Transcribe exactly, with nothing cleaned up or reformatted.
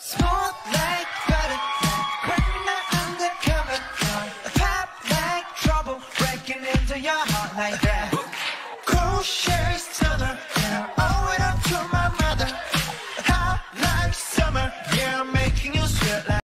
Smooth like butter, criminal undercover, pop like trouble, breaking into your heart like that.